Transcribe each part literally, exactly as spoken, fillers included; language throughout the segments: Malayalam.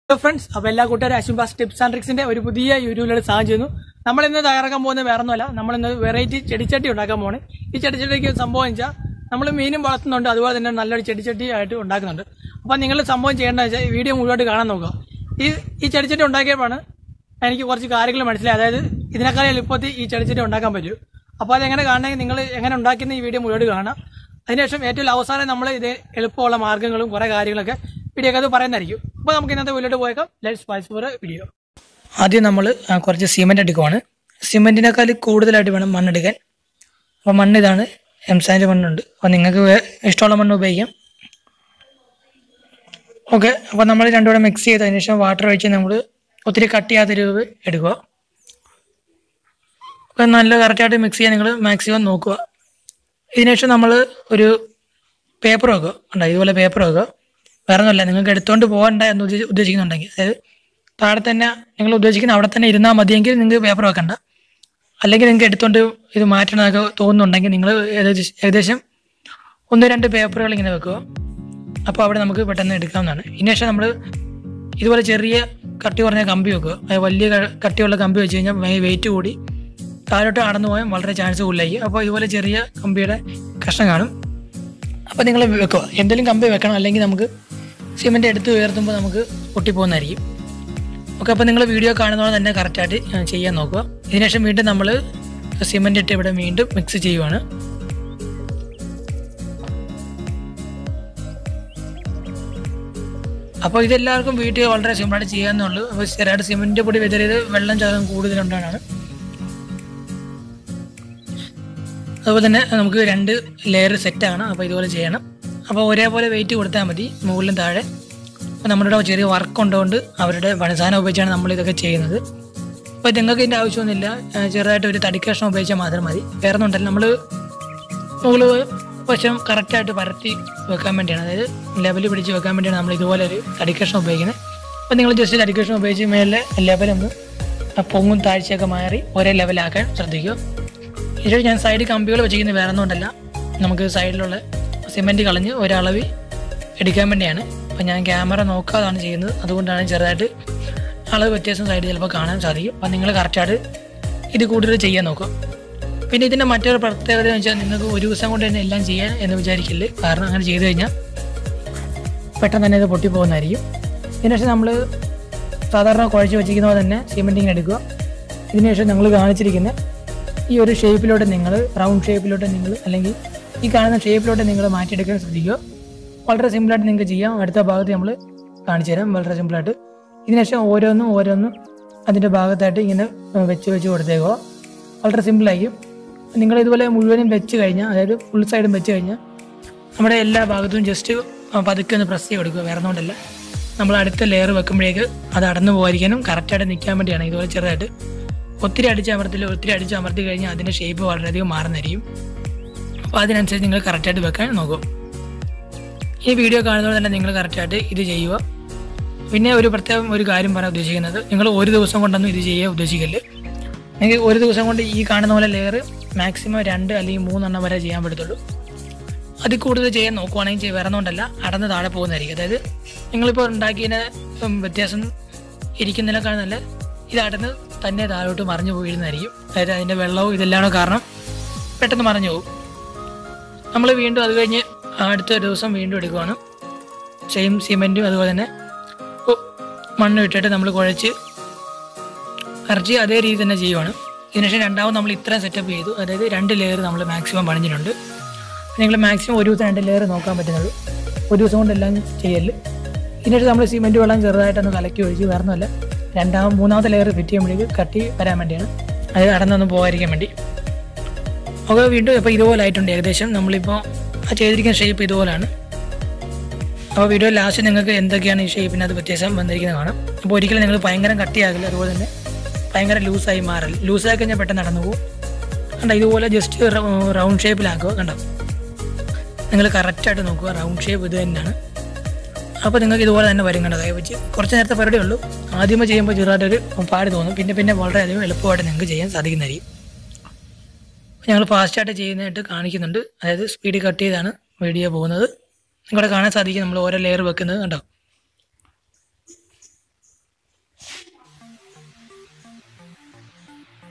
Hello friends, അപ്പോൾ എല്ലാ കൂട്ടുകാരും അശ്വിൻബാസ് ടിപ്സ് ആൻഡ് ട്രിക്സിന്റെ ഒരു പുതിയ യൂട്യൂബിലൂടെ സാധനം ചെയ്യുന്നു. നമ്മൾ ഇന്ന് തയ്യാറാക്കാൻ പോകുന്നത് വേറെ ഒന്നുമല്ല, നമ്മൾ ഇന്ന് വെറൈറ്റി ചെടിച്ചട്ടി ഉണ്ടാക്കാൻ പോവാണ്. ഈ ചെടിച്ചട്ടിക്ക് സംഭവം വെച്ചാൽ നമ്മൾ മീനും വളർത്തുന്നുണ്ട്, അതുപോലെ തന്നെ നല്ലൊരു ചെടിച്ചട്ടി ആയിട്ട് ഉണ്ടാക്കുന്നുണ്ട്. അപ്പോൾ നിങ്ങൾ സംഭവം ചെയ്യേണ്ടത് വെച്ചാൽ ഈ വീഡിയോ മുഴുവനായിട്ട് കാണാൻ നോക്കുക. ഈ ഈ ചെടിച്ചട്ടി ഉണ്ടാക്കിയപ്പോഴാണ് എനിക്ക് കുറച്ച് കാര്യങ്ങൾ മനസ്സിലായി. അതായത് ഇതിനേക്കാളും എളുപ്പത്തിൽ ഈ ചെടിച്ചട്ടി ഉണ്ടാക്കാൻ പറ്റും. അപ്പോൾ അതെങ്ങനെ കാണണമെങ്കിൽ നിങ്ങൾ എങ്ങനെ ഉണ്ടാക്കുന്ന ഈ വീഡിയോ മുഴുവനായിട്ട് കാണാം. അതിനുശേഷം ഏറ്റവും അവസാനം നമ്മൾ ഇത് എളുപ്പമുള്ള മാർഗ്ഗങ്ങളും കുറേ കാര്യങ്ങളൊക്കെ വീഡിയോ ഒക്കെ അത് പറയുന്നതായിരിക്കും. അപ്പോൾ നമുക്ക് ഇന്നത്തെ വീട്ടിലോട്ട് പോയേക്കാം. Let's watch for video. ആദ്യം നമ്മൾ കുറച്ച് സിമെന്റ് എടുക്കുവാണ്. സിമെന്റിനേക്കാൾ കൂടുതലായിട്ട് വേണം മണ്ണെടുക്കാൻ. അപ്പോൾ മണ്ണ് ഇതാണ്, എംസാൻഡ് മണ്ണുണ്ട്. അപ്പോൾ നിങ്ങൾക്ക് ഇഷ്ടമുള്ള മണ്ണ് ഉപയോഗിക്കാം. ഓക്കെ, അപ്പോൾ നമ്മൾ രണ്ടുകൂടെ മിക്സ് ചെയ്തതിന് ശേഷം വാട്ടർ ഒഴിച്ച് നമ്മൾ ഒത്തിരി കട്ട് ചെയ്യാത്ത രൂപ എടുക്കുക. അപ്പോൾ നല്ല കറക്റ്റായിട്ട് മിക്സ് ചെയ്യാൻ നിങ്ങൾ മാക്സിമം നോക്കുക. ഇതിനുശേഷം നമ്മൾ ഒരു പേപ്പർ വെക്കുക. ഉണ്ടോ, ഇതുപോലെ പേപ്പർ വെക്കുക. വേറെ ഒന്നുമില്ല, നിങ്ങൾക്ക് എടുത്തുകൊണ്ട് പോകണ്ട എന്ന് ഉദ്ദേശിക്കുന്നുണ്ടെങ്കിൽ, അതായത് താഴെ തന്നെ നിങ്ങൾ ഉദ്ദേശിക്കുന്ന അവിടെ തന്നെ ഇരുന്നാൽ മതിയെങ്കിൽ നിങ്ങൾക്ക് പേപ്പർ വെക്കണ്ട. അല്ലെങ്കിൽ നിങ്ങൾക്ക് എടുത്തുകൊണ്ട് ഇത് മാറ്റണമെന്നൊക്കെ തോന്നുന്നുണ്ടെങ്കിൽ നിങ്ങൾ ഏകദേശം ഒന്ന് രണ്ട് പേപ്പറുകൾ ഇങ്ങനെ വെക്കുക. അപ്പോൾ അവിടെ നമുക്ക് പെട്ടെന്ന് എടുക്കാവുന്നതാണ്. ഇതിനുശേഷം നമ്മൾ ഇതുപോലെ ചെറിയ കട്ടി കുറഞ്ഞ കമ്പി വെക്കുക. അത് വലിയ കട്ടിയുള്ള കമ്പി വെച്ച് കഴിഞ്ഞാൽ വെയിറ്റ് കൂടി താഴോട്ട് അടന്നു പോയാൽ വളരെ ചാൻസ് കൂടുതലായിരിക്കും. അപ്പോൾ ഇതുപോലെ ചെറിയ കമ്പിയുടെ കഷ്ണം കാണും. അപ്പോൾ നിങ്ങൾ വെക്കുക, എന്തെങ്കിലും കമ്പി വെക്കണം, അല്ലെങ്കിൽ നമുക്ക് സിമെൻറ്റ് എടുത്ത് ഉയർത്തുമ്പോൾ നമുക്ക് പൊട്ടിപ്പോകുന്നതായിരിക്കും. ഓക്കെ, അപ്പോൾ നിങ്ങൾ വീഡിയോ കാണുന്നതോടെ തന്നെ കറക്റ്റായിട്ട് ചെയ്യാൻ നോക്കുക. ഇതിനുശേഷം വീണ്ടും നമ്മൾ സിമെൻറ്റ് ഇട്ട് ഇവിടെ വീണ്ടും മിക്സ് ചെയ്യുവാണ്. അപ്പോൾ ഇതെല്ലാവർക്കും വീട്ടിൽ വളരെ സിമ്പിളായിട്ട് ചെയ്യാമെന്നുള്ളൂ. അപ്പോൾ ചെറുതായിട്ട് സിമെൻറ്റ് പൊടി വിതറിയത് വെള്ളം ശതമാനം കൂടുതലുണ്ടാണ്. അതുപോലെ തന്നെ നമുക്ക് രണ്ട് ലെയർ സെറ്റാണ്. അപ്പോൾ ഇതുപോലെ ചെയ്യണം. അപ്പോൾ ഒരേപോലെ വെയിറ്റ് കൊടുത്താൽ മതി, മുകളിലും താഴെ. അപ്പോൾ നമ്മുടെ ചെറിയ വർക്ക് ഉള്ളതുകൊണ്ട് അവരുടെ പണിസാധനം ഉപയോഗിച്ചാണ് നമ്മൾ ഇതൊക്കെ ചെയ്യുന്നത്. അപ്പോൾ നിങ്ങൾക്ക് ഇതിൻ്റെ ആവശ്യമൊന്നുമില്ല, ചെറുതായിട്ട് ഒരു തടിക്കഷ്ണം ഉപയോഗിച്ചാൽ മാത്രം മതി. വേറെ ഒന്നുണ്ടല്ലോ, നമ്മൾ മുകളിൽ വശം കറക്റ്റായിട്ട് പരത്തി വെക്കാൻ വേണ്ടിയാണ്, അതായത് ലെവൽ പിടിച്ച് വെക്കാൻ വേണ്ടിയാണ് നമ്മൾ ഇതുപോലെ ഒരു തടിക്കഷ്ണം ഉപയോഗിക്കുന്നത്. അപ്പോൾ നിങ്ങൾ ജസ്റ്റ് തടിക്കഷ്ണം ഉപയോഗിച്ച് മേലെ ലെവലൊന്ന് പൊങ്ങും താഴ്ചയൊക്കെ മാറി ഒരേ ലെവലാക്കാൻ ശ്രദ്ധിക്കുക. ഇതിൽ ഞാൻ സൈഡ് കമ്പികൾ വെച്ചിരിക്കുന്നത് വേറെ ഒന്നുകൊണ്ടല്ല, നമുക്ക് സൈഡിലുള്ള സിമെൻറ്റ് കളഞ്ഞ് ഒരളവ് എടുക്കാൻ വേണ്ടിയാണ്. അപ്പോൾ ഞാൻ ക്യാമറ നോക്കാതാണ് ചെയ്യുന്നത്, അതുകൊണ്ടാണ് ചെറുതായിട്ട് അളവ് വ്യത്യാസം സൈഡ് ചിലപ്പോൾ കാണാൻ സാധിക്കും. അപ്പോൾ നിങ്ങൾ കറക്റ്റായിട്ട് ഇത് കൂടുതൽ ചെയ്യാൻ നോക്കുക. പിന്നെ ഇതിൻ്റെ മറ്റൊരു പ്രത്യേകത എന്ന് വെച്ചാൽ നിങ്ങൾക്ക് ഒരു ദിവസം കൊണ്ട് തന്നെ എല്ലാം ചെയ്യാൻ എന്ന് വിചാരിക്കില്ല. കാരണം അങ്ങനെ ചെയ്ത് കഴിഞ്ഞാൽ പെട്ടെന്ന് തന്നെ ഇത് പൊട്ടിപ്പോകുന്നതായിരിക്കും. ഇതിനുശേഷം നമ്മൾ സാധാരണ കുഴച്ച് വെച്ചിരിക്കുന്ന പോലെ തന്നെ സിമെൻറ്റ് ഇങ്ങനെ എടുക്കുക. ഇതിനുശേഷം നിങ്ങൾ കാണിച്ചിരിക്കുന്ന ഈ ഒരു ഷേപ്പിലോട്ട് നിങ്ങൾ റൗണ്ട് ഷേപ്പിലോട്ട് നിങ്ങൾ അല്ലെങ്കിൽ ഈ കാണുന്ന ഷേപ്പിലോട്ട് നിങ്ങൾ മാറ്റിയെടുക്കാൻ ശ്രദ്ധിക്കുക. വളരെ സിമ്പിളായിട്ട് നിങ്ങൾക്ക് ചെയ്യാം. അടുത്ത ഭാഗത്ത് നമ്മൾ കാണിച്ചു തരാം വളരെ സിമ്പിളായിട്ട്. ഇതിനുശേഷം ഓരോന്നും ഓരോന്നും അതിൻ്റെ ഭാഗത്തായിട്ട് ഇങ്ങനെ വെച്ച് വെച്ച് കൊടുത്തേക്കുക. വളരെ സിമ്പിളായിരിക്കും. നിങ്ങൾ ഇതുപോലെ മുഴുവനും വെച്ച് കഴിഞ്ഞാൽ, അതായത് ഫുൾ സൈഡും വെച്ച് കഴിഞ്ഞാൽ നമ്മുടെ എല്ലാ ഭാഗത്തും ജസ്റ്റ് പതുക്കെ ഒന്ന് പ്രസ് ചെയ്ത് കൊടുക്കുക. വേറെ ഒന്നുകൊണ്ടല്ല, നമ്മൾ അടുത്ത ലെയർ വെക്കുമ്പോഴേക്ക് അത് അടന്നു പോകാതിരിക്കാനും കറക്റ്റായിട്ട് നിൽക്കാൻ വേണ്ടിയാണ്. ഇതുപോലെ ചെറുതായിട്ട് ഒത്തിരി അടിച്ച് അമർത്തില്ല, ഒത്തിരി അടിച്ച് അമർത്തി കഴിഞ്ഞാൽ അതിൻ്റെ ഷേപ്പ് വളരെയധികം മാറുന്നതായിരിക്കും. അപ്പോൾ അതിനനുസരിച്ച് നിങ്ങൾ കറക്റ്റായിട്ട് വെക്കാൻ നോക്കും. ഈ വീഡിയോ കാണുന്നതുകൊണ്ട് തന്നെ നിങ്ങൾ കറക്റ്റായിട്ട് ഇത് ചെയ്യുക. പിന്നെ ഒരു പ്രത്യേകം ഒരു കാര്യം പറയാൻ ഉദ്ദേശിക്കുന്നത്, നിങ്ങൾ ഒരു ദിവസം കൊണ്ടൊന്നും ഇത് ചെയ്യാൻ ഉദ്ദേശിക്കല്. നിങ്ങൾക്ക് ഒരു ദിവസം കൊണ്ട് ഈ കാണുന്ന പോലെ ലെയർ മാക്സിമം രണ്ട് അല്ലെങ്കിൽ മൂന്നെണ്ണം വരെ ചെയ്യാൻ പറ്റത്തുള്ളൂ. അതിൽ കൂടുതൽ ചെയ്യാൻ നോക്കുവാണെങ്കിൽ വേറെ ഒന്നുകൊണ്ടല്ല, അടന്ന് താഴെ പോകുന്നതായിരിക്കും. അതായത് നിങ്ങളിപ്പോൾ ഉണ്ടാക്കിയതിന് വ്യത്യാസം ഇരിക്കുന്നതിനേക്കാൾ നല്ല ഇത് അടന്ന് തന്നെ താഴോട്ട് മറിഞ്ഞു പോയിരുന്നതായിരിക്കും. അതായത് അതിൻ്റെ വെള്ളവും ഇതെല്ലാം കാരണം പെട്ടെന്ന് മറിഞ്ഞു പോകും. നമ്മൾ വീണ്ടും അത് കഴിഞ്ഞ് അടുത്ത ദിവസം വീണ്ടും എടുക്കുകയാണ്. സെയിം സിമെൻറ്റും അതുപോലെ തന്നെ മണ്ണ് ഇട്ടിട്ട് നമ്മൾ കുഴച്ച് അരച്ച് അതേ രീതി തന്നെ ചെയ്യുവാണ്. ഇതിനുശേഷം രണ്ടാമത് നമ്മൾ ഇത്രയും സെറ്റപ്പ് ചെയ്തു, അതായത് രണ്ട് ലെയർ നമ്മൾ മാക്സിമം പണിഞ്ഞിട്ടുണ്ട്. നിങ്ങൾ മാക്സിമം ഒരു ദിവസം രണ്ട് ലെയർ നോക്കാൻ പറ്റുന്നുള്ളൂ, ഒരു ദിവസം കൊണ്ടെല്ലാം ചെയ്യല്. ഇതിനുശേഷം നമ്മൾ സിമെൻറ്റ് വെള്ളം ചെറുതായിട്ടൊന്ന് കലക്കി ഒഴിച്ച് വേറൊന്നുമല്ല, രണ്ടാമത് മൂന്നാമത്തെ ലെയർ ഫിറ്റ് ചെയ്യുമ്പോഴേക്ക് കട്ടി വരാൻ വേണ്ടിയാണ്, അത് അടന്നൊന്നും പോകാതിരിക്കാൻ വേണ്ടി. ഒക്കെ വീണ്ടും ഇപ്പോൾ ഇതുപോലെ ആയിട്ടുണ്ട് ഏകദേശം. നമ്മളിപ്പോൾ ആ ചെയ്തിരിക്കുന്ന ഷേപ്പ് ഇതുപോലെയാണ്. അപ്പോൾ വീഡിയോ ലാസ്റ്റ് നിങ്ങൾക്ക് എന്തൊക്കെയാണ് ഈ ഷേപ്പിനകത്ത് വ്യത്യാസം വന്നിരിക്കുന്നത് കാണാം. അപ്പോൾ ഒരിക്കലും നിങ്ങൾ ഭയങ്കര കട്ടിയാകില്ല, അതുപോലെ തന്നെ ഭയങ്കര ലൂസായി മാറില്ല. ലൂസായി കഴിഞ്ഞാൽ പെട്ടെന്ന് നടന്നു പോകും. കണ്ടോ, ഇതുപോലെ ജസ്റ്റ് റൗണ്ട് ഷേപ്പിലാക്കുക. കണ്ടോ, നിങ്ങൾ കറക്റ്റായിട്ട് നോക്കുക, റൗണ്ട് ഷേപ്പ് ഇത് തന്നെയാണ്. അപ്പോൾ നിങ്ങൾക്ക് ഇതുപോലെ തന്നെ വരും. കണ്ടോ, കൈ വെച്ച് കുറച്ച് നേരത്തെ പരിപാടിയേ ഉള്ളൂ. ആദ്യമേ ചെയ്യുമ്പോൾ ചെറുതായിട്ടൊരു പാട് തോന്നും, പിന്നെ പിന്നെ വളരെയധികം എളുപ്പമായിട്ട് നിങ്ങൾക്ക് ചെയ്യാൻ സാധിക്കുന്നതായിരിക്കും. ഞങ്ങൾ ഫാസ്റ്റായിട്ട് ചെയ്യുന്നതായിട്ട് കാണിക്കുന്നുണ്ട്, അതായത് സ്പീഡ് കട്ട് ചെയ്താണ് വീഡിയോ പോകുന്നത്. നിങ്ങളുടെ കാണാൻ സാധിക്കും നമ്മൾ ഓരോ ലെയർ വെക്കുന്നത്. കണ്ടോ,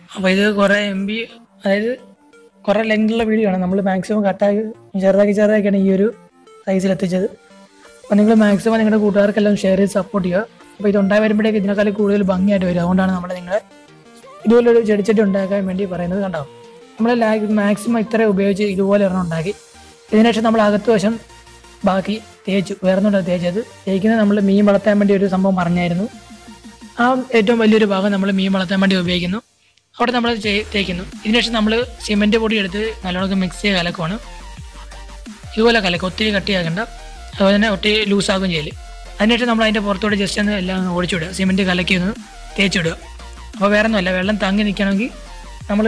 അപ്പോൾ ഇത് കുറേ എം ബി അതായത് കുറേ ലെങ്തുള്ള വീഡിയോ ആണ്. നമ്മൾ മാക്സിമം കട്ടാക്കി ചെറുതാക്കി ചെറുതാക്കിയാണ് ഈ ഒരു സൈസിൽ എത്തിച്ചത്. അപ്പോൾ നിങ്ങൾ മാക്സിമം നിങ്ങളുടെ കൂട്ടുകാർക്കെല്ലാം ഷെയർ ചെയ്ത് സപ്പോർട്ട് ചെയ്യുക. അപ്പോൾ ഇതുണ്ടായി വരുമ്പോഴേക്ക് ഇതിനേക്കാൾ കൂടുതൽ ഭംഗിയായിട്ട് വരും. അതുകൊണ്ടാണ് നമ്മൾ നിങ്ങളെ ഇതുപോലൊരു ചെടിച്ചട്ടി ഉണ്ടാക്കാൻ വേണ്ടി പറയുന്നത്. കണ്ടോ, നമ്മൾ മാക്സിമം ഇത്ര ഉപയോഗിച്ച് ഇതുപോലെ ഒരെണ്ണം ഉണ്ടാക്കി. ഇതിനുശേഷം നമ്മൾ അകത്ത് വശം ബാക്കി തേച്ചു, വേറൊന്നുമില്ല തേച്ചത്. തേക്കുന്നത് നമ്മൾ മീൻ വളർത്താൻ വേണ്ടി ഒരു സംഭവം പറഞ്ഞായിരുന്നു. ആ ഏറ്റവും വലിയൊരു ഭാഗം നമ്മൾ മീൻ വളർത്താൻ വേണ്ടി ഉപയോഗിക്കുന്നു. അവിടെ നമ്മൾ തേക്കുന്നു. ഇതിനുശേഷം നമ്മൾ സിമെൻറ്റ് പൊടി എടുത്ത് നല്ലോണം മിക്സ് ചെയ്ത് കലക്കുവാണ്. ഇതുപോലെ കലക്കും, ഒത്തിരി കട്ടിയാക്കണ്ട, അതുപോലെ തന്നെ ഒത്തിരി ലൂസാകുകയും ചെയ്യല്. അതിനുശേഷം നമ്മൾ അതിൻ്റെ പുറത്തോടെ ജസ്റ്റ് ഒന്ന് എല്ലാം ഒഴിച്ചുവിടുക, സിമെൻറ്റ് കലക്കി ഒന്ന് തേച്ചിടുക. അപ്പോൾ വേറെ ഒന്നുമല്ല, വെള്ളം തങ്ങി നിൽക്കണമെങ്കിൽ നമ്മൾ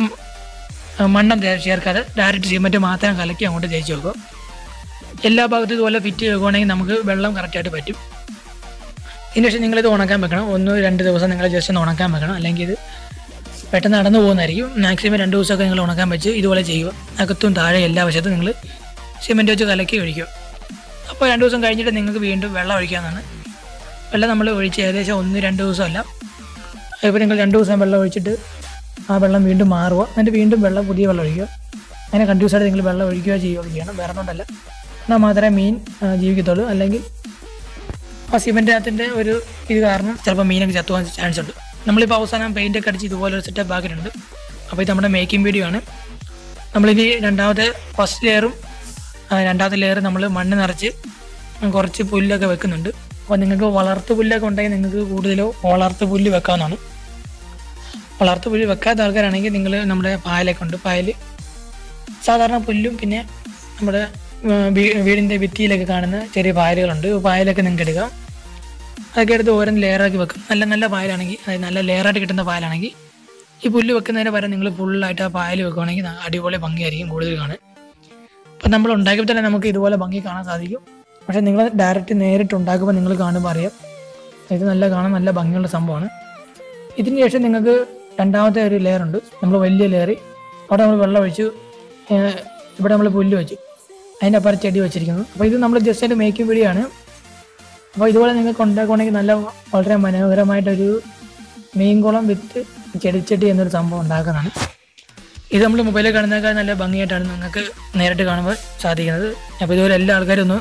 മണ്ണം ചേർക്കാതെ ഡയറക്റ്റ് സിമെൻറ്റ് മാത്രം കലക്കി അങ്ങോട്ട് തേച്ച് വെക്കുക. എല്ലാ ഭാഗത്തും ഇതുപോലെ ഫിറ്റ് ചെയ്യുകയാണെങ്കിൽ നമുക്ക് വെള്ളം കറക്റ്റായിട്ട് പറ്റും. ഇതിനുശേഷം നിങ്ങളിത് ഉണക്കാൻ വെക്കണം. ഒന്ന് രണ്ട് ദിവസം നിങ്ങൾ ജസ്റ്റ് ഒന്ന് ഉണക്കാൻ വെക്കണം, അല്ലെങ്കിൽ ഇത് പെട്ടെന്ന് നടന്നു പോകുന്നതായിരിക്കും. മാക്സിമം രണ്ട് ദിവസമൊക്കെ നിങ്ങൾ ഉണക്കാൻ വെച്ച് ഇതുപോലെ ചെയ്യുക. അകത്തും താഴെ എല്ലാ വശത്തും നിങ്ങൾ സിമെൻറ്റ് വെച്ച് കലക്കി ഒഴിക്കുക. അപ്പോൾ രണ്ട് ദിവസം കഴിഞ്ഞിട്ട് നിങ്ങൾക്ക് വീണ്ടും വെള്ളം ഒഴിക്കാമെന്നാണ്. വെള്ളം നമ്മൾ ഒഴിച്ച് ഏകദേശം ഒന്ന് രണ്ട് ദിവസമല്ല, ഇപ്പോൾ നിങ്ങൾ രണ്ട് ദിവസം വെള്ളം ഒഴിച്ചിട്ട് ആ വെള്ളം വീണ്ടും മാറുക, എന്നിട്ട് വീണ്ടും വെള്ളം പുതിയ വെള്ളം ഒഴിക്കുക. അങ്ങനെ കണ്ടിന്യൂസ് ആയിട്ട് നിങ്ങൾ വെള്ളം ഒഴിക്കുകയോ ചെയ്യുകയോ ചെയ്യണം. വേറെ ഒന്നുമല്ല, എന്നാൽ മാത്രമേ മീൻ ജീവിക്കത്തുള്ളൂ. അല്ലെങ്കിൽ ആ സിമെൻറ്റിനകത്തിൻ്റെ ഒരു ഇത് കാരണം ചിലപ്പോൾ മീനൊക്കെ ചത്തുവാൻ ചാൻസ് ഉണ്ട്. നമ്മളിപ്പോൾ അവസാനം പെയിൻ്റൊക്കെ അടിച്ച് ഇതുപോലെ ഒരു സെറ്റപ്പ് ആക്കിയിട്ടുണ്ട്. അപ്പോൾ ഇത് നമ്മുടെ മേക്കിംഗ് വീഡിയോ ആണ്. നമ്മളിനി രണ്ടാമത്തെ ഫസ്റ്റ് ലെയറും രണ്ടാമത്തെ ലെയർ നമ്മൾ മണ്ണ് നിറച്ച് കുറച്ച് പുല്ലൊക്കെ വെക്കുന്നുണ്ട്. അപ്പോൾ നിങ്ങൾക്ക് വളർത്തു പുല്ലൊക്കെ ഉണ്ടെങ്കിൽ നിങ്ങൾക്ക് കൂടുതലോ വളർത്തു പുല്ല് വെക്കാവുന്നതാണ്. വളർത്തു പുല്ല് വെക്കാത്ത ആൾക്കാരാണെങ്കിൽ നിങ്ങൾ നമ്മുടെ പായലൊക്കെ ഉണ്ട്, പായൽ സാധാരണ പുല്ലും പിന്നെ നമ്മുടെ വീടിൻ്റെ ഭിത്തിയിലൊക്കെ കാണുന്ന ചെറിയ പായലുകളുണ്ട്. പായലൊക്കെ നിങ്ങൾക്ക് എടുക്കാം. അതൊക്കെ എടുത്ത് ഓരോ ലെയറാക്കി വെക്കും. നല്ല നല്ല പായലാണെങ്കിൽ, അതായത് നല്ല ലെയറായിട്ട് കിട്ടുന്ന പായലാണെങ്കിൽ ഈ പുല്ല് വെക്കുന്നതിന് പകരം നിങ്ങൾ ഫുള്ളായിട്ട് ആ പായൽ വെക്കുകയാണെങ്കിൽ അടിപൊളി ഭംഗിയായിരിക്കും കൂടുതൽ കാണാൻ. അപ്പം നമ്മൾ ഉണ്ടാക്കിയപ്പോൾ തന്നെ നമുക്ക് ഇതുപോലെ ഭംഗി കാണാൻ സാധിക്കും. പക്ഷേ നിങ്ങൾ ഡയറക്റ്റ് നേരിട്ട് ഉണ്ടാക്കുമ്പോൾ നിങ്ങൾ കാണുമ്പോൾ അറിയാം ഇത് നല്ല കാണാൻ നല്ല ഭംഗിയുള്ള സംഭവമാണ്. ഇതിന് ശേഷം നിങ്ങൾക്ക് രണ്ടാമത്തെ ഒരു ലെയർ ഉണ്ട്, നമ്മൾ വലിയ ലെയർ. അവിടെ നമ്മൾ വെള്ളം ഒഴിച്ചു, ഇവിടെ നമ്മൾ പുല്ല് വെച്ചു, അതിൻ്റെ അപ്പുറം ചെടി വെച്ചിരിക്കുന്നു. അപ്പോൾ ഇത് നമ്മൾ ജസ്റ്റ് അതിൻ്റെ മേക്കിംഗ് വീഡിയോ ആണ്. അപ്പോൾ ഇതുപോലെ നിങ്ങൾക്ക് ഉണ്ടാക്കുകയാണെങ്കിൽ നല്ല വളരെ മനോഹരമായിട്ടൊരു മീൻകുളം വിത്ത് ചെടിച്ചട്ടി എന്നൊരു സംഭവം ഉണ്ടാക്കുന്നതാണ്. ഇത് നമ്മൾ മൊബൈലിൽ കാണുന്നതിനേക്കാൾ നല്ല ഭംഗിയായിട്ടാണ് നിങ്ങൾക്ക് നേരിട്ട് കാണുമ്പോൾ സാധിക്കുന്നത്. അപ്പോൾ ഇതുപോലെ എല്ലാ ആൾക്കാരും ഒന്ന്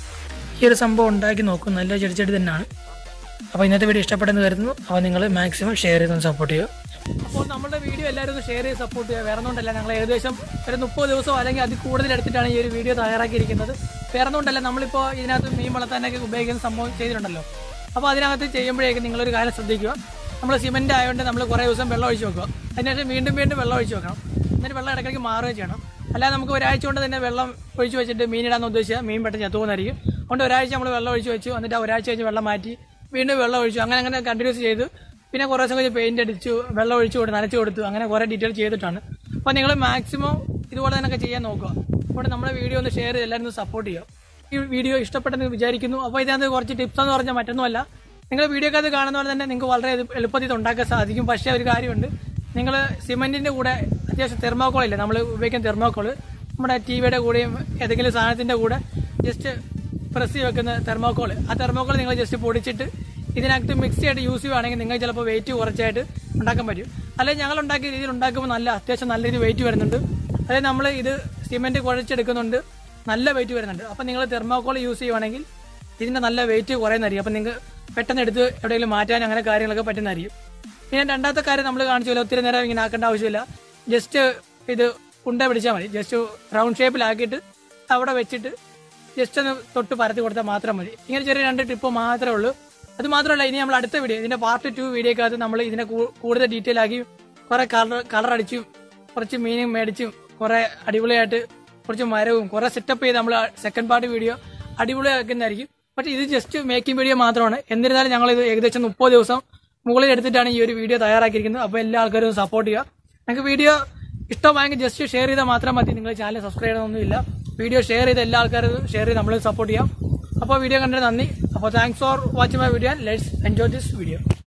ഈ ഒരു സംഭവം ഉണ്ടാക്കി നോക്കും. നല്ല ചെടിച്ചട്ടി തന്നെയാണ്. അപ്പോൾ ഇന്നത്തെ വീഡിയോ ഇഷ്ടപ്പെട്ടെന്ന് കരുതുന്നു. അപ്പോൾ നിങ്ങൾ മാക്സിമം ഷെയർ ചെയ്തൊന്ന് സപ്പോർട്ട് ചെയ്യുക. അപ്പോൾ നമ്മുടെ വീഡിയോ എല്ലാവരും ഒന്ന് ഷെയർ ചെയ്ത് സപ്പോർട്ട് ചെയ്യുക. വേറെ ഒന്നുകൊണ്ടല്ല, ഞങ്ങൾ ഏകദേശം ഒരു മുപ്പത് ദിവസമോ അല്ലെങ്കിൽ അതിൽ കൂടുതൽ എടുത്തിട്ടാണ് ഈ ഒരു വീഡിയോ തയ്യാറാക്കിയിരിക്കുന്നത്. വേറെ ഒന്നുകൊണ്ടല്ല, നമ്മളിപ്പോൾ ഇതിനകത്ത് മീൻ വളർത്താനൊക്കെ ഉപയോഗിക്കുന്ന സംഭവം ചെയ്തിട്ടുണ്ടല്ലോ. അപ്പോൾ അതിനകത്ത് ചെയ്യുമ്പോഴേക്കും നിങ്ങളൊരു കാര്യം ശ്രദ്ധിക്കുക. നമ്മൾ സിമെൻറ്റ് ആയതുകൊണ്ട് നമ്മൾ കുറേ ദിവസം വെള്ളം ഒഴിച്ച് വെക്കുക. അതിനുശേഷം വീണ്ടും വീണ്ടും വെള്ളം ഒഴിച്ച് വെക്കണം. എന്നിട്ട് വെള്ളം ഇടയ്ക്കിടയ്ക്ക് മാറുകയും ചെയ്യണം. അല്ലാതെ നമുക്ക് ഒരാഴ്ച കൊണ്ട് തന്നെ വെള്ളം ഒഴിച്ച് വെച്ചിട്ട് മീനിടാന്ന് ഉദ്ദേശിച്ചാൽ മീൻ പെട്ടെന്ന് ചത്തുപോകുന്നതായിരിക്കും. അതുകൊണ്ട് ഒരാഴ്ച നമ്മൾ വെള്ളം ഒഴിച്ച് വെച്ചു, എന്നിട്ട് ആ ഒരാഴ്ച കഴിഞ്ഞ് വെള്ളം മാറ്റി വീണ്ടും വെള്ളം ഒഴിച്ചു, അങ്ങനെ അങ്ങനെ കണ്ടിന്യൂസ് ചെയ്ത് പിന്നെ കുറേ ദിവസം കഴിഞ്ഞ് പെയിൻ്റ് അടിച്ചു, വെള്ളം ഒഴിച്ചു കൊടുത്തു, നനച്ചു കൊടുത്തു, അങ്ങനെ കുറേ ഡീറ്റെയിൽ ചെയ്തിട്ടാണ്. അപ്പോൾ നിങ്ങൾ മാക്സിമം ഇതുപോലെ തന്നെയൊക്കെ ചെയ്യാൻ നോക്കുക. അതുകൊണ്ട് നമ്മുടെ വീഡിയോ ഒന്ന് ഷെയർ ചെയ്ത് എല്ലാവരും സപ്പോർട്ട് ചെയ്യുക. ഈ വീഡിയോ ഇഷ്ടപ്പെട്ടെന്ന് വിചാരിക്കുന്നു. അപ്പോൾ ഇതിനകത്ത് കുറച്ച് ടിപ്സ് എന്ന് പറഞ്ഞാൽ മറ്റൊന്നുമല്ല, നിങ്ങൾ വീഡിയോക്കകത്ത് കാണുന്ന പോലെ തന്നെ നിങ്ങൾക്ക് വളരെ എളുപ്പത്തിൽ ഇത് ഉണ്ടാക്കാൻ സാധിക്കും. പക്ഷേ ഒരു കാര്യമുണ്ട്, നിങ്ങൾ സിമെൻറ്റിൻ്റെ കൂടെ അത്യാവശ്യം തെർമോക്കോൾ ഇല്ലേ, നമ്മൾ ഉപയോഗിക്കുന്ന തെർമോക്കോൾ നമ്മുടെ ടി വിയുടെ കൂടെയും ഏതെങ്കിലും സാധനത്തിൻ്റെ കൂടെ ജസ്റ്റ് പ്രസ് ചെയ്ത് വെക്കുന്ന തെർമോക്കോൾ, ആ തെർമോക്കോൾ നിങ്ങൾ ജസ്റ്റ് പൊടിച്ചിട്ട് ഇതിനകത്ത് മിക്സ് ആയിട്ട് യൂസ് ചെയ്യുകയാണെങ്കിൽ നിങ്ങൾക്ക് ചിലപ്പോൾ വെയിറ്റ് കുറച്ചായിട്ട് ഉണ്ടാക്കാൻ പറ്റും. അല്ലെങ്കിൽ ഞങ്ങൾ ഉണ്ടാക്കിയ രീതിയിൽ ഉണ്ടാക്കുമ്പോൾ നല്ല അത്യാവശ്യം നല്ല രീതിയിൽ വെയിറ്റ് വരുന്നുണ്ട്. അതായത് നമ്മൾ ഇത് സിമെൻറ്റ് കുഴച്ചെടുക്കുന്നുണ്ട്, നല്ല വെയിറ്റ് വരുന്നുണ്ട്. അപ്പോൾ നിങ്ങൾ തെർമോക്കോൾ യൂസ് ചെയ്യുവാണെങ്കിൽ ഇതിൻ്റെ നല്ല വെയിറ്റ് കുറയുന്നതായിരിക്കും. അപ്പോൾ നിങ്ങൾക്ക് പെട്ടെന്ന് എടുത്ത് എവിടെയെങ്കിലും മാറ്റാൻ അങ്ങനെ കാര്യങ്ങളൊക്കെ പറ്റുന്നതായിരിക്കും. പിന്നെ രണ്ടാമത്തെ കാര്യം നമ്മൾ കാണിച്ചു പോലെ ഒത്തിരി നേരം ഇങ്ങനെ ആക്കേണ്ട ആവശ്യമില്ല. ജസ്റ്റ് ഇത് ഉണ്ട പിടിച്ചാൽ മതി. ജസ്റ്റ് റൗണ്ട് ഷേപ്പിലാക്കിയിട്ട് അവിടെ വെച്ചിട്ട് ജസ്റ്റ് ഒന്ന് തൊട്ട് പരത്തി കൊടുത്താൽ മാത്രം മതി. ഇങ്ങനെ ചെറിയ രണ്ട് ടിപ്പ് മാത്രമേ ഉള്ളൂ. അത് മാത്രമല്ല, ഇനി നമ്മൾ അടുത്ത വീഡിയോ, ഇതിന്റെ പാർട്ട് ടു വീഡിയോക്കകത്ത് നമ്മൾ ഇതിനെ കൂടുതൽ ഡീറ്റെയിൽ ആക്കി കുറെ കളർ കളർ അടിച്ചും കുറച്ച് മീനും മേടിച്ചും കുറെ അടിപൊളിയായിട്ട് കുറച്ച് മരവും കുറെ സെറ്റപ്പ് ചെയ്ത് നമ്മൾ സെക്കൻഡ് പാർട്ട് വീഡിയോ അടിപൊളിയാക്കുന്നതായിരിക്കും. പക്ഷേ ഇത് ജസ്റ്റ് മേക്കിംഗ് വീഡിയോ മാത്രമാണ്. എന്നിരുന്നാലും ഞങ്ങൾ ഇത് ഏകദേശം മുപ്പത് ദിവസം മുകളിൽ എടുത്തിട്ടാണ് ഈ ഒരു വീഡിയോ തയ്യാറാക്കിയിരിക്കുന്നത്. അപ്പോൾ എല്ലാ ആൾക്കാരും സപ്പോർട്ട് ചെയ്യുക. നിങ്ങൾക്ക് വീഡിയോ ഇഷ്ടമായെങ്കിൽ ജസ്റ്റ് ഷെയർ ചെയ്താൽ മാത്രം മതി. നിങ്ങൾ ചാനൽ സബ്സ്ക്രൈബ് ചെയ്യണമെന്നൊന്നുമില്ല. വീഡിയോ ഷെയർ ചെയ്ത് എല്ലാ ആൾക്കാരും ഷെയർ ചെയ്ത് നമ്മൾ സപ്പോർട്ട് ചെയ്യാം. അപ്പോൾ വീഡിയോ കണ്ടത് നന്ദി. അപ്പോൾ thanks for watching my video. Let's enjoy this video.